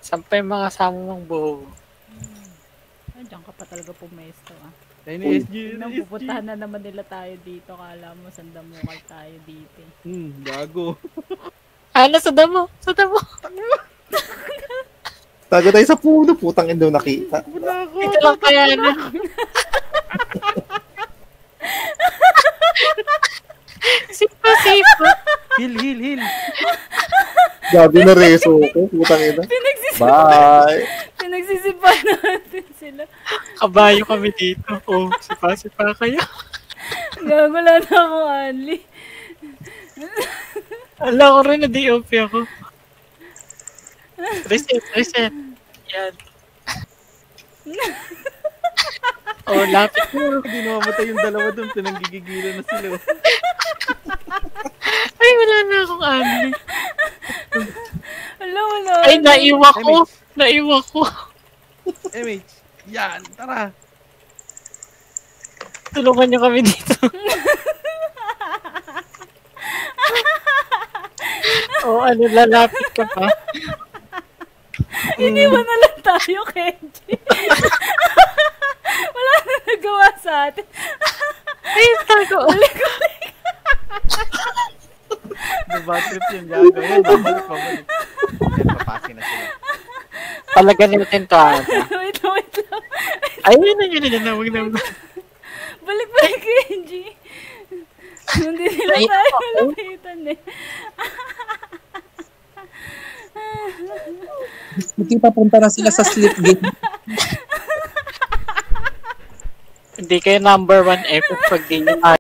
Saan pa yung mga kasama mong buho? Diyan ka pa talaga pumesto ah. Ayun ni SG. Nang pupuntahan na naman nila tayo dito. Kala mo sandamukal tayo dito eh. Gago. Sa damo! Sa damo! Tago tayo sa puno, putang ina daw nakita. Ito lang kaya na. Sipa. Heal. Gabi na reso ko, putang ina. Bye! Pinagsisipan natin sila. Kabayo kami dito. Oh, sipa kayo. Wala na akong ali. Alam ko rin na DOP ako. Reset. Yan. Oh, lapit mo. Hindi namamatay yung dalawa dun. Pinanggigigilan na sila. Ay, wala na akong ali. Wala. Ay, naiwa ko. MH. Yan, tara. Tulungan niyo kami dito. Lalapit ka pa. Iniwan na lang tayo, Kenji. Wala na nagawa sa atin. Ay, tago. Balik. Bad trip yung gago. Yan, babalik. Yan, papasin na sila. Palagan natin to ata. Wait lang. Ayun na. Huwag na. Balik, Kenji. Hindi nila tayo lapitan eh. Hindi papunta na sila sa sleep game. Hindi kayo number 1 F pag di nyo